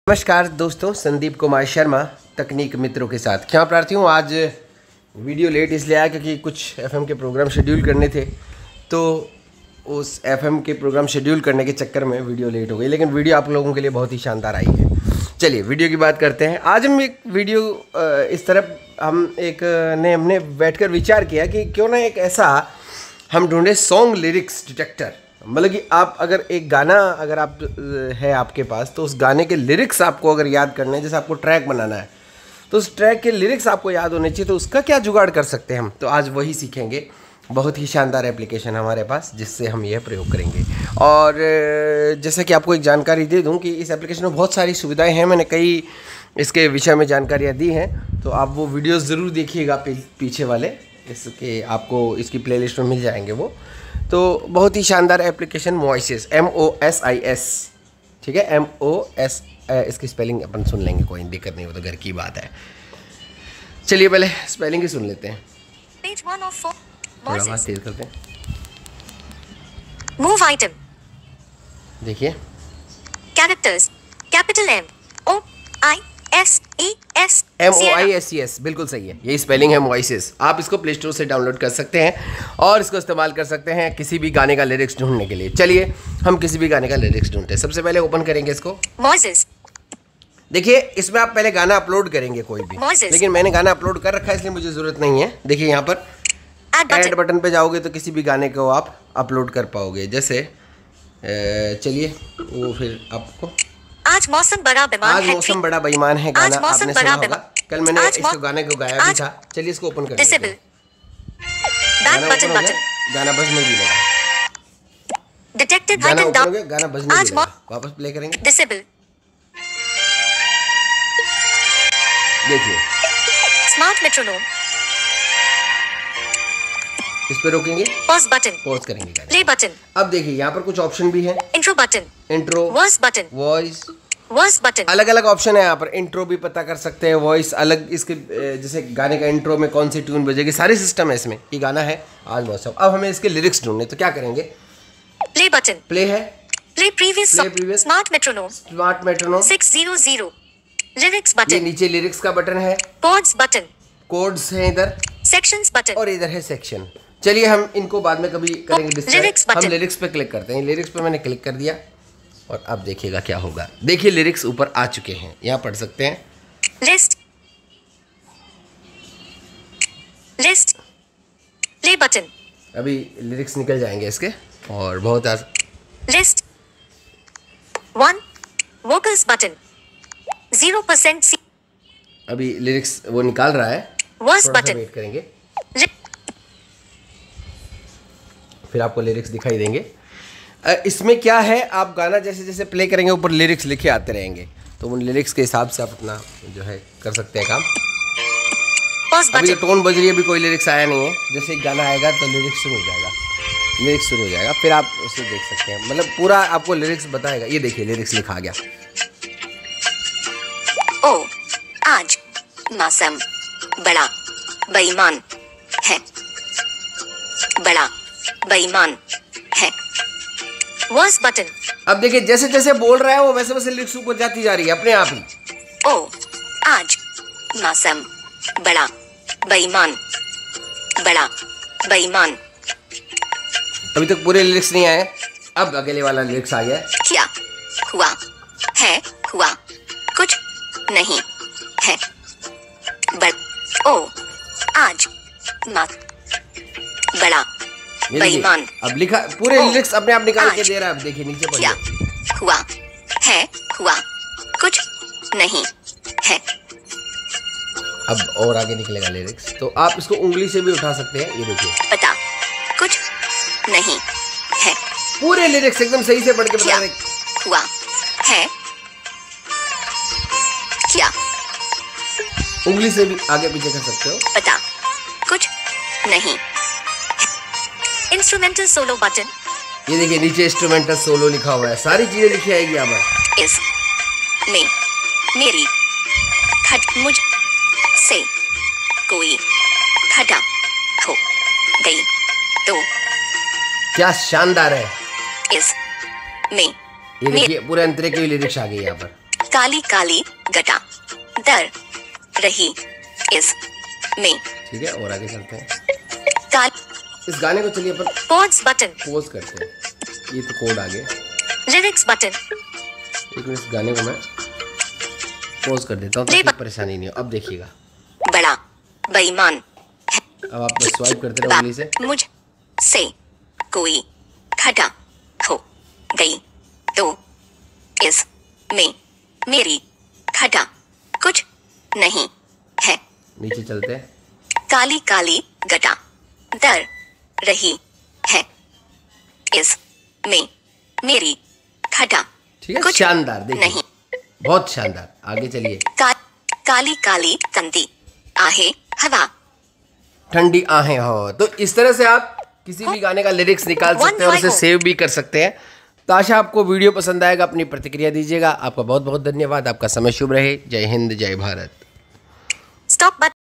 नमस्कार दोस्तों, संदीप कुमार शर्मा तकनीक मित्रों के साथ। क्या प्रार्थी हूँ। आज वीडियो लेट इसलिए आया क्योंकि कुछ एफएम के प्रोग्राम शेड्यूल करने थे, तो उस एफएम के प्रोग्राम शेड्यूल करने के चक्कर में वीडियो लेट हो गई, लेकिन वीडियो आप लोगों के लिए बहुत ही शानदार आई है। चलिए वीडियो की बात करते हैं। आज हम एक वीडियो इस तरफ हमने बैठकर विचार किया कि क्यों ना एक ऐसा हम ढूंढे सॉन्ग लिरिक्स डिटेक्टर। मतलब कि आप अगर एक गाना अगर आप है आपके पास, तो उस गाने के लिरिक्स आपको अगर याद करने हैं, जैसे आपको ट्रैक बनाना है तो उस ट्रैक के लिरिक्स आपको याद होने चाहिए, तो उसका क्या जुगाड़ कर सकते हैं हम। तो आज वही सीखेंगे। बहुत ही शानदार एप्लीकेशन हमारे पास जिससे हम यह प्रयोग करेंगे। और जैसे कि आपको एक जानकारी दे दूं कि इस एप्लीकेशन में बहुत सारी सुविधाएं हैं। मैंने कई इसके विषय में जानकारियाँ दी हैं, तो आप वो वीडियोज़ ज़रूर देखिएगा पीछे वाले, इसके आपको इसकी प्लेलिस्ट में मिल जाएंगे वो। तो बहुत ही शानदार एप्लीकेशन वॉइसेस, MOSIS, ठीक है, MOS। इसकी स्पेलिंग अपन सुन लेंगे, कोई दिक्कत नहीं, वो तो घर की बात है। चलिए पहले स्पेलिंग ही सुन लेते हैं। Page 1 of 4. थोड़ा आवाज तेज करते हैं। Move item. देखिए Characters. Capital M O I S E S. MOISES बिल्कुल सही है, यही स्पेलिंग है वॉइसेस। आप इसको प्ले स्टोर से डाउनलोड कर सकते हैं और इसको इस्तेमाल कर सकते हैं किसी भी गाने का लिरिक्स ढूंढने के लिए। चलिए हम किसी भी गाने का लिरिक्स ढूंढते हैं। सबसे पहले ओपन करेंगे इसको। Voices. देखिए इसमें आप पहले गाना अपलोड करेंगे कोई भी, Voices. लेकिन मैंने गाना अपलोड कर रखा है इसलिए मुझे ज़रूरत नहीं है। देखिए यहाँ पर ऐड बटन पे जाओगे तो किसी भी गाने को आप अपलोड कर पाओगे। जैसे चलिए वो फिर आपको आज मौसम बड़ा बेईमान है। आज मौसम बड़ा बेईमान है गाना आज मौसम आपने बड़ा सुना होगा। कल मैंने आज इस गाने को गाया भी था। चलिए इसको ओपन कर लेते Disable. हैं। Back गाना button ओपन हो button. गया, गाना बजने भी लगा। Detected गाना item ओपन हो down. गया, गाना बजने भी आज लगा। वापस प्ले करेंगे। Disable. देखिए Smart metronome. इस पे रोकेंगे, Pause button. पॉज करेंगे गाने। Play button. अब देखिए यहाँ पर कुछ ऑप्शन भी है। Intro button. Intro, Verse button. Voice, Verse button. अलग अलग ऑप्शन है यहाँ पर। इंट्रो भी पता कर सकते हैं, वॉइस अलग, इसके जैसे गाने का इंट्रो में कौन सी ट्यून बजेगी, सारी सिस्टम है इसमें। ये गाना है आज मौसम। अब हमें इसके लिरिक्स ढूंढने, तो क्या करेंगे। Play button. प्ले है, Play previous Play song. previous. Smart metronome. Smart metronome. 600. Lyrics ये button. नीचे लिरिक्स का बटन है, Chords button. कोड्स हैं इधर, Sections button. और इधर है सेक्शन। चलिए हम इनको बाद में कभी करेंगे डिस्कस। Lyrics button. हम लिरिक्स पे क्लिक करते हैं। लिरिक्स पे मैंने क्लिक कर दिया और अब देखिएगा क्या होगा। देखिए लिरिक्स ऊपर आ चुके हैं, यहाँ पढ़ सकते हैं। List. List. Play button. अभी लिरिक्स निकल जाएंगे इसके और बहुत List. 1. Vocals button. 0% C. अभी लिरिक्स वो निकाल रहा है, Verse थोड़ा सा button. वेट करेंगे Li- फिर आपको लिरिक्स दिखाई देंगे। इसमें क्या है, आप गाना जैसे जैसे प्ले करेंगे ऊपर लिरिक्स लिखे आते रहेंगे, तो उन लिरिक्स के हिसाब से आप अपना जो है कर सकते हैं काम। Pause अभी button. तो टोन बज रही है, अभी कोई लिरिक्स आया नहीं है। जैसे एक गाना आएगा तो लिरिक्स शुरू हो जाएगा, लिरिक्स शुरू हो जाएगा, फिर आप उसे देख सकते हैं। मतलब पूरा आपको लिरिक्स बताएगा। ये देखिए लिरिक्स लिखा गया। ओ आज मौसम बड़ा बेईमान है। बड़ा बेईमान है। Verse button. अब देखिए जैसे जैसे बोल रहा है वो वैसे वैसे लिरिक्स ऊपर जाती जा रही है अपने आप ही। ओ आज मौसम बड़ा बेईमान। बड़ा बेईमान अभी तक पूरे लिरिक्स नहीं आए, अब अगले वाला लिरिक्स आ गया। क्या हुआ है। हुआ कुछ नहीं है। ओ आज मौसम बड़ा ये बेईमान। देखिए, अब लिखा पूरे ओ, लिरिक्स अपने आप निकाल के आज दे रहा है। अब देखिए नीचे क्या पढ़िए। हुआ है। हुआ कुछ नहीं है। अब और आगे निकलेगा लिरिक्स, तो आप इसको उंगली से भी उठा सकते हैं। ये देखिए पता कुछ नहीं है। पूरे लिरिक्स एकदम सही से पढ़ के बता क्या रहे। हुआ है। क्या उंगली से भी आगे पीछे कर सकते हो। पता कुछ नहीं। Instrumental solo button. ये देखिए नीचे इंस्ट्रूमेंटल सोलो लिखा हुआ है, सारी चीजें लिखी आएगी यहाँ पर। इस में मेरी खट मुझ से कोई खटा हो गई तो क्या शानदार है। इस में ये देखिए पूरे अंतरे की लिरिक्स आ गई यहाँ पर। काली काली घटा दर रही इस में। ठीक है, और आगे चलते हैं। काल इस गाने को चलिए अपन पॉज बटन, पॉज करते हैं। ये तो कोड आ गया। लिरिक्स बटन, एक मिनट, इस गाने को मैं पॉज कर देता हूँ ताकि परेशानी नहीं हो। अब देखिएगा, बड़ा बेईमान है। अब आप बस स्वाइप करते रहो उंगली से। मुझ से कोई खता हो गई तो इस में मेरी खता कुछ नहीं है। नीचे चलते हैं। काली काली घटा दर रही है इस में मेरी खता ठीक है, कुछ शानदार, देखिए नहीं। बहुत शानदार। आगे चलिए। काली काली कंदी आहे हवा ठंडी आहें हो। तो इस तरह से आप किसी भी गाने का लिरिक्स निकाल सकते हैं और उसे सेव भी कर सकते हैं। तो आशा आपको वीडियो पसंद आएगा, अपनी प्रतिक्रिया दीजिएगा। आपका बहुत बहुत धन्यवाद। आपका समय शुभ रहे। जय हिंद, जय भारत। Stop button.